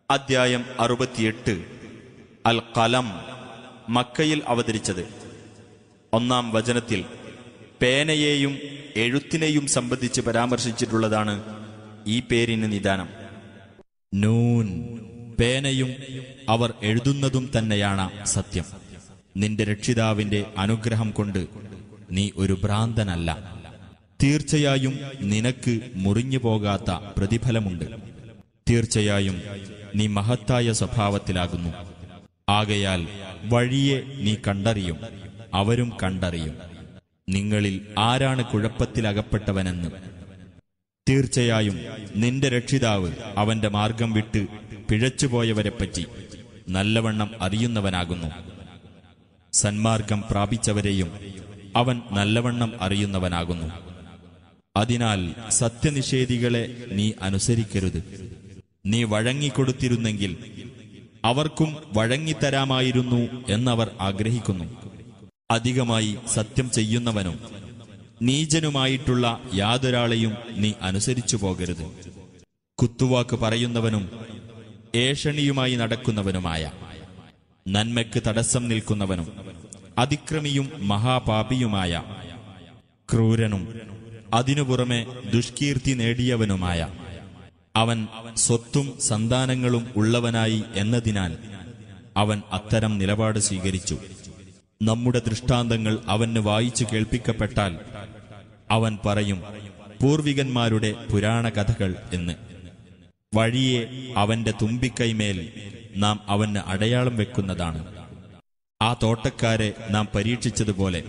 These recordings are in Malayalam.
അദ്ധ്യായം 68 അൽ ഖലം. മക്കയിൽ അവതരിച്ചത്. 1-ാം വചനത്തിൽ പേനയെയും എഴുത്തിനെയും സംബന്ധിച്ച് പരാമർശിച്ചിട്ടുള്ളതാണ് ഈ പേരിന് നിദാനം. നൂൻ, പേനയും അവർ എഴുതുന്നതും തന്നെയാണ് സത്യം. നിന്റെ രക്ഷിതാവിന്റെ അനുഗ്രഹം കൊണ്ട് നീ ഒരു ഭ്രാന്തനല്ല. തീർച്ചയായും നിനക്ക് മുറിഞ്ഞു പോകാത്ത പ്രതിഫലമുണ്ട്. തീർച്ചയായും നീ മഹത്തായ സ്വഭാവത്തിലാകുന്നു. ആകയാൽ വഴിയെ നീ കണ്ടറിയും, അവരും കണ്ടറിയും നിങ്ങളിൽ ആരാണ് കുഴപ്പത്തിലകപ്പെട്ടവനെന്ന്. തീർച്ചയായും നിന്റെ രക്ഷിതാവ് അവന്റെ മാർഗം വിട്ട് പിഴച്ചുപോയവരെപ്പറ്റി നല്ലവണ്ണം അറിയുന്നവനാകുന്നു. സന്മാർഗം പ്രാപിച്ചവരെയും അവൻ നല്ലവണ്ണം അറിയുന്നവനാകുന്നു. അതിനാൽ സത്യനിഷേധികളെ നീ അനുസരിക്കരുത്. നീ വഴങ്ങിക്കൊടുത്തിരുന്നെങ്കിൽ അവർക്കും വഴങ്ങിത്തരാമായിരുന്നു എന്നവർ ആഗ്രഹിക്കുന്നു. അധികമായി സത്യം ചെയ്യുന്നവനും നീചനുമായിട്ടുള്ള യാതൊരാളെയും നീ അനുസരിച്ചു പോകരുത്. കുത്തുവാക്ക് പറയുന്നവനും ഏഷണിയുമായി നടക്കുന്നവനുമായ, നന്മയ്ക്ക് തടസ്സം നിൽക്കുന്നവനും അതിക്രമിയും മഹാപാപിയുമായ, ക്രൂരനും അതിനു പുറമെ ദുഷ്കീർത്തി നേടിയവനുമായ, അവൻ സ്വത്തും സന്താനങ്ങളും ഉള്ളവനായി എന്നതിനാൽ അവൻ അത്തരം നിലപാട് സ്വീകരിച്ചു. നമ്മുടെ ദൃഷ്ടാന്തങ്ങൾ അവന് വായിച്ചു കേൾപ്പിക്കപ്പെട്ടാൽ അവൻ പറയും, പൂർവികന്മാരുടെ പുരാണ കഥകൾ എന്ന്. വഴിയെ അവന്റെ തുമ്പിക്കൈമേൽ നാം അവന് അടയാളം വെക്കുന്നതാണ്. ആ തോട്ടക്കാരെ നാം പരീക്ഷിച്ചതുപോലെ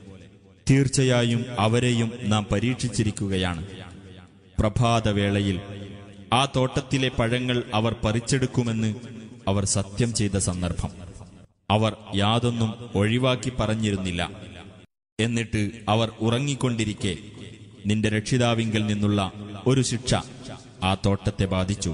തീർച്ചയായും അവരെയും നാം പരീക്ഷിച്ചിരിക്കുകയാണ്. പ്രഭാതവേളയിൽ ആ തോട്ടത്തിലെ പഴങ്ങൾ അവർ പറിച്ചെടുക്കുമെന്ന് അവർ സത്യം ചെയ്ത സന്ദർഭം അവർ യാതൊന്നും ഒഴിവാക്കി പറഞ്ഞിരുന്നില്ല. എന്നിട്ട് അവർ ഉറങ്ങിക്കൊണ്ടിരിക്കെ നിന്റെ രക്ഷിതാവിങ്കിൽ നിന്നുള്ള ഒരു ശിക്ഷ ആ തോട്ടത്തെ ബാധിച്ചു.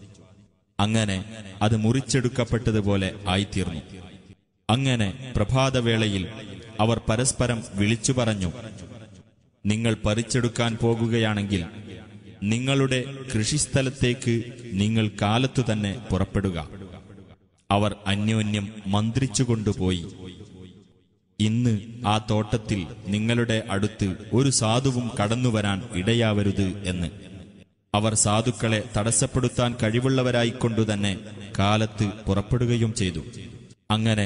അങ്ങനെ അത് മുറിച്ചെടുക്കപ്പെട്ടതുപോലെ ആയിത്തീർന്നു. അങ്ങനെ പ്രഭാതവേളയിൽ അവർ പരസ്പരം വിളിച്ചു പറഞ്ഞു, നിങ്ങൾ പറിച്ചെടുക്കാൻ പോകുകയാണെങ്കിൽ നിങ്ങളുടെ കൃഷിസ്ഥലത്തേക്ക് നിങ്ങൾ കാലത്തു തന്നെ പുറപ്പെടുക. അവർ അന്യോന്യം മന്ത്രിച്ചുകൊണ്ടുപോയി, ഇന്ന് ആ തോട്ടത്തിൽ നിങ്ങളുടെ അടുത്ത് ഒരു സാധുവും കടന്നുവരാൻ ഇടയാവരുത് എന്ന്. അവർ സാധുക്കളെ തടസ്സപ്പെടുത്താൻ കഴിവുള്ളവരായിക്കൊണ്ടുതന്നെ കാലത്ത് പുറപ്പെടുകയും ചെയ്തു. അങ്ങനെ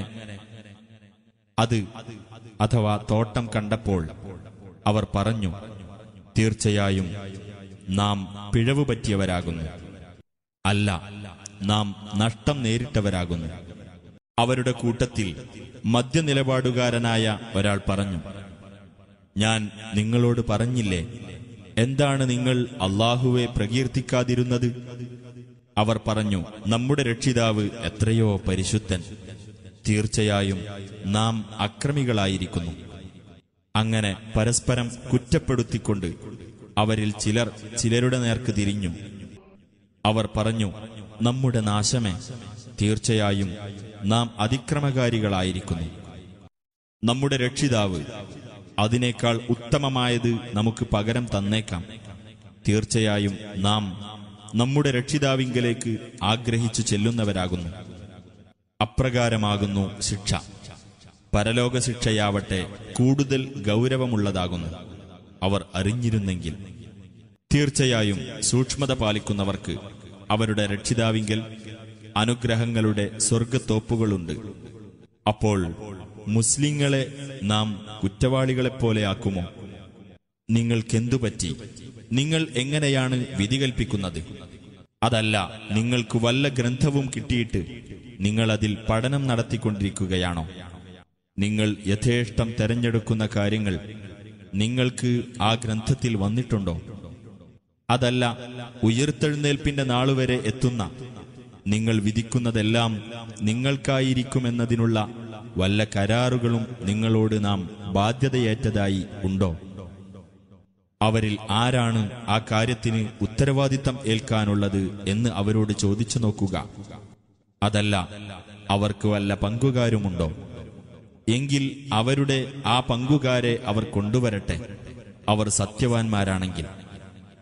അത് അഥവാ തോട്ടം കണ്ടപ്പോൾ അവർ പറഞ്ഞു, തീർച്ചയായും നാം പിഴവ് പറ്റിയവരാകുന്നു. അല്ല, നാം നഷ്ടം നേരിട്ടവരാകുന്നു. അവരുടെ കൂട്ടത്തിൽ മധ്യനിലപാടുകാരനായ ഒരാൾ പറഞ്ഞു, ഞാൻ നിങ്ങളോട് പറഞ്ഞില്ലേ, എന്താണ് നിങ്ങൾ അല്ലാഹുവെ പ്രകീർത്തിക്കാതിരുന്നത്? അവർ പറഞ്ഞു, നമ്മുടെ രക്ഷിതാവ് എത്രയോ പരിശുദ്ധൻ. തീർച്ചയായും നാം അക്രമികളായിരിക്കുന്നു. അങ്ങനെ പരസ്പരം കുറ്റപ്പെടുത്തിക്കൊണ്ട് അവരിൽ ചിലർ ചിലരുടെ നേർക്ക് തിരിഞ്ഞു. അവർ പറഞ്ഞു, നമ്മുടെ നാശമേ, തീർച്ചയായും നാം അതിക്രമകാരികളായിരിക്കുന്നു. നമ്മുടെ രക്ഷിതാവ് അതിനേക്കാൾ ഉത്തമമായത് നമുക്ക് പകരം തന്നേക്കാം. തീർച്ചയായും നാം നമ്മുടെ രക്ഷിതാവിങ്കലേക്ക് ആഗ്രഹിച്ചു ചെല്ലുന്നവരാകുന്നു. അപ്രകാരമാകുന്നു ശിക്ഷ. പരലോക ശിക്ഷയാവട്ടെ കൂടുതൽ ഗൗരവമുള്ളതാകുന്നു. അവർ അറിഞ്ഞിരുന്നെങ്കിൽ. തീർച്ചയായും സൂക്ഷ്മത പാലിക്കുന്നവർക്ക് അവരുടെ രക്ഷിതാവിങ്കൽ അനുഗ്രഹങ്ങളുടെ സ്വർഗത്തോപ്പുകളുണ്ട്. അപ്പോൾ മുസ്ലിങ്ങളെ നാം കുറ്റവാളികളെപ്പോലെയാക്കുമോ? നിങ്ങൾക്കെന്തുപറ്റി? നിങ്ങൾ എങ്ങനെയാണ് വിധി കൽപ്പിക്കുന്നത്? അതല്ല, നിങ്ങൾക്ക് വല്ല ഗ്രന്ഥവും കിട്ടിയിട്ട് നിങ്ങൾ അതിൽ പഠനം നടത്തിക്കൊണ്ടിരിക്കുകയാണോ? നിങ്ങൾ യഥേഷ്ടം തെരഞ്ഞെടുക്കുന്ന കാര്യങ്ങൾ നിങ്ങൾക്ക് ആ ഗ്രന്ഥത്തിൽ വന്നിട്ടുണ്ടോ? അതല്ല, ഉയിർത്തെഴുന്നേൽപ്പിന്റെ നാളുവരെ എത്തുന്ന നിങ്ങൾ വിധിക്കുന്നതെല്ലാം നിങ്ങൾക്കായിരിക്കുമെന്നതിനുള്ള വല്ല കരാറുകളും നിങ്ങളോട് നാം ബാധ്യതയേറ്റതായി ഉണ്ടോ? അവരിൽ ആരാണ് ആ കാര്യത്തിന് ഉത്തരവാദിത്തം ഏൽക്കാനുള്ളത് എന്ന് അവരോട് ചോദിച്ചു നോക്കുക. അതല്ല, അവർക്ക് വല്ല പങ്കുകാരുമുണ്ടോ? എങ്കിൽ അവരുടെ ആ പങ്കുകാരെ അവർ കൊണ്ടുവരട്ടെ, അവർ സത്യവാൻമാരാണെങ്കിൽ.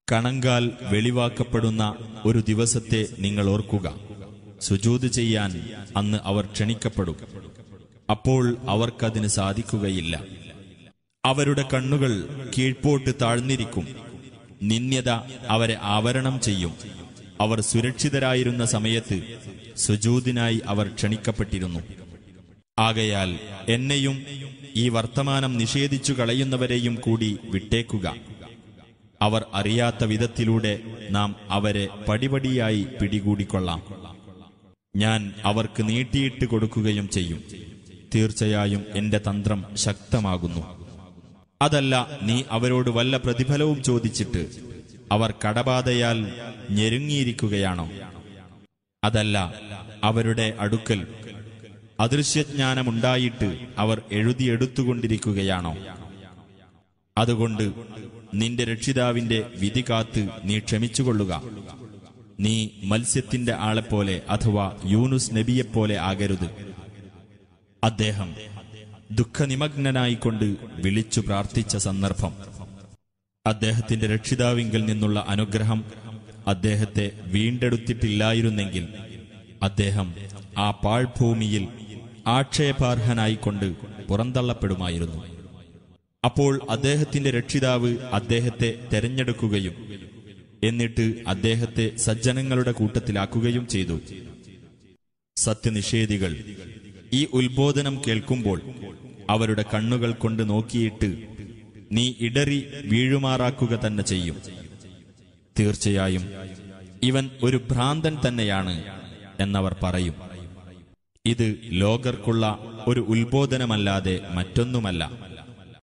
കണങ്കാൽ വെളിവാക്കപ്പെടുന്ന ഒരു ദിവസത്തെ നിങ്ങൾ ഓർക്കുക. സുജൂദ് ചെയ്യാൻ അന്ന് അവർ ക്ഷണിക്കപ്പെടും. അപ്പോൾ അവർക്കതിന് സാധിക്കുകയില്ല. അവരുടെ കണ്ണുകൾ കീഴ്പോട്ട് താഴ്ന്നിരിക്കും. നിന്ദ്യത അവരെ ആവരണം ചെയ്യും. അവർ സുരക്ഷിതരായിരുന്ന സമയത്ത് സുജൂദിനായി അവർ ക്ഷണിക്കപ്പെട്ടിരുന്നു. ആകയാൽ എന്നെയും ഈ വർത്തമാനം നിഷേധിച്ചു കളയുന്നവരെയും കൂടി വിട്ടേക്കുക. അവർ അറിയാത്ത വിധത്തിലൂടെ നാം അവരെ പടിപടിയായി പിടികൂടിക്കൊള്ളാം. ഞാൻ അവർക്ക് നീട്ടിയിട്ട് കൊടുക്കുകയും ചെയ്യും. തീർച്ചയായും എന്റെ തന്ത്രം ശക്തമാകുന്നു. അതല്ല, നീ അവരോട് വല്ല പ്രതിഫലവും ചോദിച്ചിട്ട് അവർ കടബാധയാൽ ഞെരുങ്ങിയിരിക്കുകയാണോ? അതല്ല, അവരുടെ അടുക്കൽ അദൃശ്യജ്ഞാനമുണ്ടായിട്ട് അവർ എഴുതിയെടുത്തുകൊണ്ടിരിക്കുകയാണോ? അതുകൊണ്ട് നിന്റെ രക്ഷിതാവിന്റെ വിധി കാത്ത് നീ ക്ഷമിച്ചുകൊള്ളുക. നീ മത്സ്യത്തിന്റെ ആളെപ്പോലെ അഥവാ യൂനുസ് നബിയെപ്പോലെ ആകരുത്. അദ്ദേഹം ദുഃഖനിമഗ്നനായിക്കൊണ്ട് വിളിച്ചു പ്രാർത്ഥിച്ച സന്ദർഭം. അദ്ദേഹത്തിന്റെ രക്ഷിതാവിങ്കിൽ നിന്നുള്ള അനുഗ്രഹം അദ്ദേഹത്തെ വീണ്ടെടുത്തിട്ടില്ലായിരുന്നെങ്കിൽ അദ്ദേഹം ആ പാഴ്ഭൂമിയിൽ ആക്ഷേപാർഹനായിക്കൊണ്ട് പുറന്തള്ളപ്പെടുമായിരുന്നു. അപ്പോൾ അദ്ദേഹത്തിന്റെ രക്ഷിതാവ് അദ്ദേഹത്തെ തെരഞ്ഞെടുക്കുകയും എന്നിട്ട് അദ്ദേഹത്തെ സജ്ജനങ്ങളുടെ കൂട്ടത്തിലാക്കുകയും ചെയ്തു. സത്യനിഷേധികൾ ഈ ഉത്ബോധനം കേൾക്കുമ്പോൾ അവരുടെ കണ്ണുകൾ കൊണ്ട് നോക്കിയിട്ട് നീ ഇടറി വീഴുമാറാക്കുക തന്നെ ചെയ്യും. തീർച്ചയായും ഇവൻ ഒരു ഭ്രാന്തൻ തന്നെയാണ് എന്നവർ പറയും. ഇത് ലോകർക്കുള്ള ഒരു ഉത്ബോധനമല്ലാതെ മറ്റൊന്നുമല്ല.